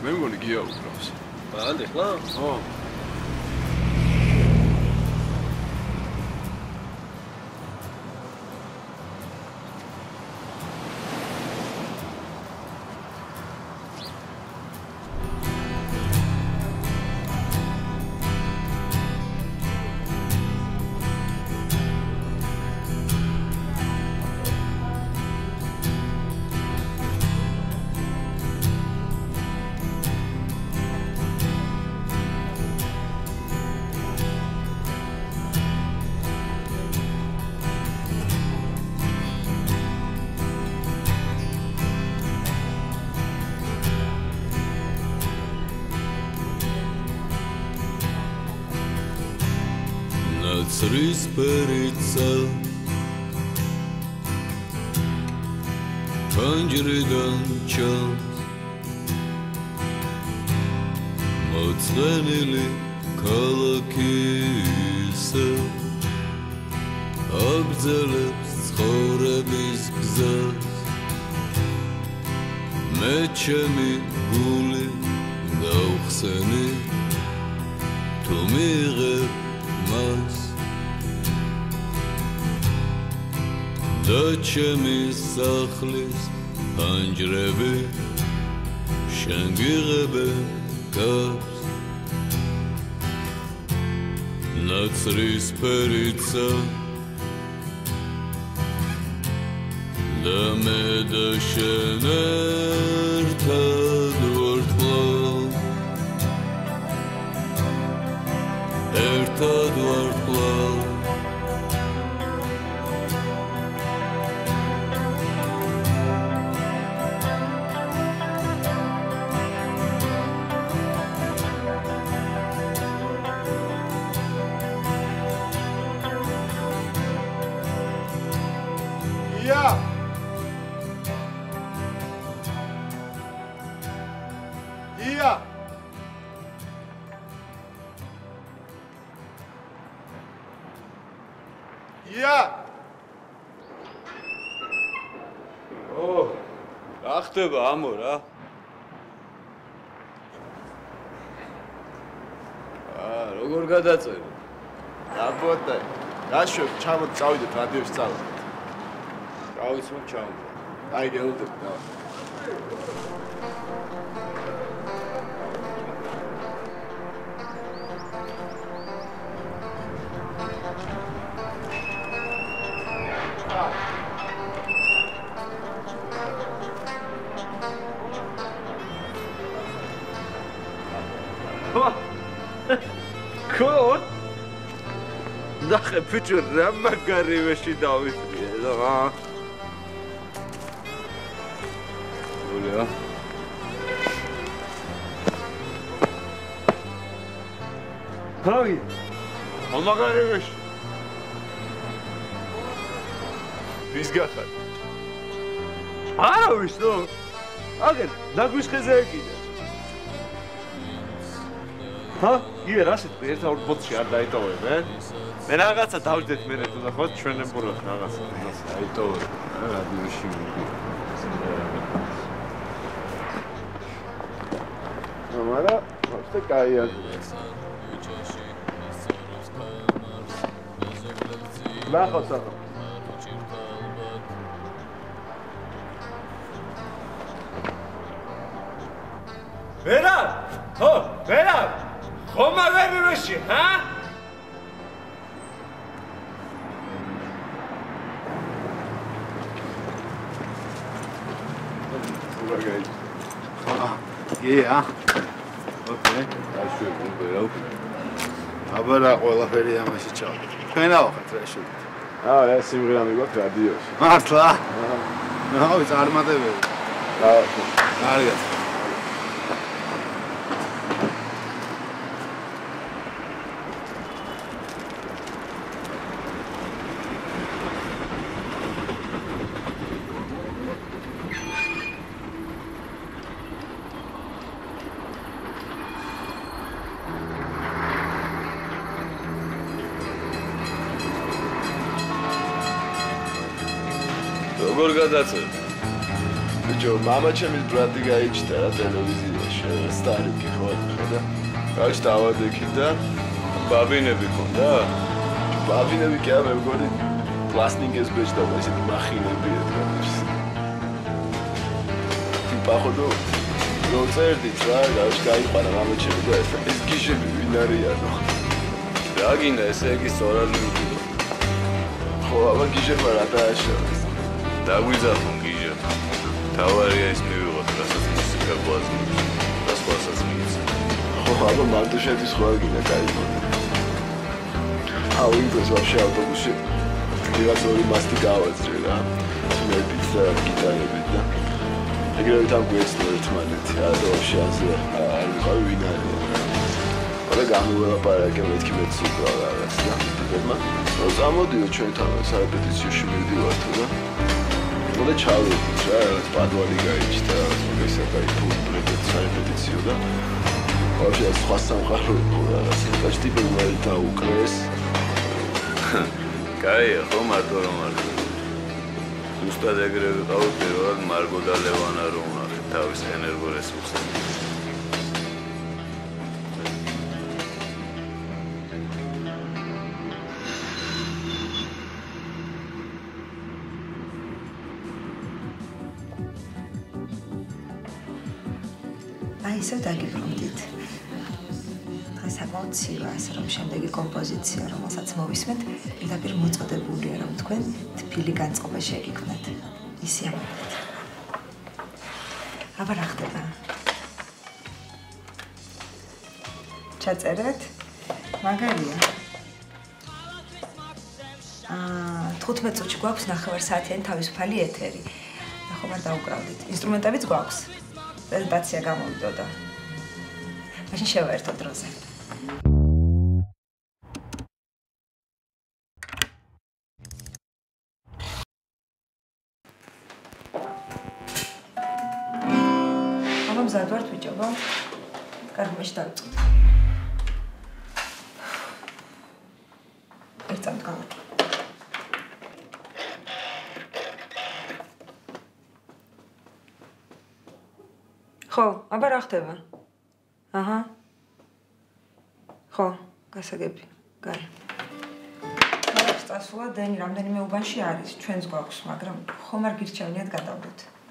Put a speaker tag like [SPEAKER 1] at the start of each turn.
[SPEAKER 1] მე მგონი გია უკრავს.
[SPEAKER 2] ბანდი ხლა?
[SPEAKER 1] ხო.
[SPEAKER 3] Nacris perica Panjridan chans Motsvenili kalakisa Agzelebs ცხოვრების გზას მე ჩემი გული გავხსენი თუ მიღებ მას და ჩემი სახლის პანჯრები შენ გიღებე გავს ნაცრისფერიცა და მე და შენ ერთად ვართ კვლავ ერთად ვართ კვლავ
[SPEAKER 1] Yeah. Yeah. Yeah. Oh, რა ხდება ამო რა? როგორ გადაწევი? აბოტე, გაშვებ, ჩამოთ წავიდეთ რადიოში წავიდეთ. Auzi, ciao. Hai geldi. Cool. Dache bitte ramagari weshi David. Ja. Olha. Hai. Ramagari weshi. Ვის გახარ? არა ვის ნო. აგერ დაგვიშ ხეზე ეკიდა. ჰა? იგივე რა სიტყვი ერთ ორ ბოთში არ დაიტოვებ, მე რაღაცა დავждეთ მე თუ და ხო ჩვენებურად რაღაცა დაიტოვებ. რადიოში მარა ვაფშე კაია. ნახოთ ახლა. ვერა? ხო, ვერა? ხომა ვერუში, ჰა?
[SPEAKER 4] Yeah. Okay.
[SPEAKER 1] Aşuyorum böyle.
[SPEAKER 4] აბარა ყველაფერი ამაში ჩავდი. თქვენა ვახეთ რა შევიდეთ.
[SPEAKER 1] რა სიმღერა მიგოთ რადიოში.
[SPEAKER 4] მართლა? აუ, წარმატებები. კარგად.
[SPEAKER 1] როგორ გადაწევ? ბიჭო, მამა ჩემის ბრატი გაიჩნდა რა ტელევიზიაში.
[SPEAKER 2] სტარიკი ხო და რაც დავადექი და ბაბინები ქონდა? ბაბინები კი არა, მეგონი პლასტინგის ბეჭდა და ესეთი მახინები ერთგანს. ტიპახოდო როწერდით რა, რაც გაიყვანა მამეჩები და ეს გიჟები ვინ არიანო? რა გინდა ესე იგი სწორად მივიდო. ხო, აბა გიჟებმა რა დააშორეს. დაგვიძახონ გიჟებს. თავარია ის მივიღოთ, რასაც მუსიკა გვაძლევს. და სხვასაც მიიც. ხო, აბა მარტოშეთის ხო არ გინდა გაიყვანა. აუ იმ დროს ვაფშე ავტობუსში ვიღაც ორი მასტი გავაძრე რა. მეც გიტარებით და ეგრევე თან გვეცნო ერთმანეთი. და ვაფშე ასე არ ვიყავი ვინ არის. და გამოველაპარაკე მეთქი მეც უკრა რაღაც და დებმა რომ წამოდიო ჩვენთან სარეპეტიციოში მივდივართ და და ჩავედით რა რაღაც პადვალი გაიჭდა რაღაცა ფულბრედეთ სარეპეტიციო და ვაფშე სხვა სამყარო იყო რაღაც და ტიპებმა დაუკრეს კაია ხო მარტო რომ არ ზუსტად ეგრევე ვიყავ პირველად მარგო და ლევანა რომ ნახეთ თავის ენერგორესურსებს
[SPEAKER 5] ისევ დაგიბრუნდით. დღეს საკმაოდ ცივაა, რომ შემდეგი კომპოზიცია, რომელსაც მოვისმენთ, პირდაპირ მოწოდებულია, რომ თქვენ თბილი განწყობა შეგიქმნათ. ისი ამბობთ. აბა რა ხდება? ჩაწერეთ? მაგარია. 15 წუთში გვაქვს 9 საათიანი თავისუფალი ეთერი. ნახო არ დაუკრავდით. ინსტრუმენტებიც გვაქვს. პრეზენტაცია გამოვიდოდა. მაშინ შევაერთოთ დროზე. აბა მზად ვართ ბიჭებო? კარგი, მაშინ დავიწყოთ. ერთ წამით გავაკეთე. ხო, აბა რა ხდება? აჰა. ხო, გასაგები. კაი. წასულა დენი რამდენიმე უბანში არის, ჩვენს გვაქვს, მაგრამ ხომ არ გირჩევნიათ გადავდეთ.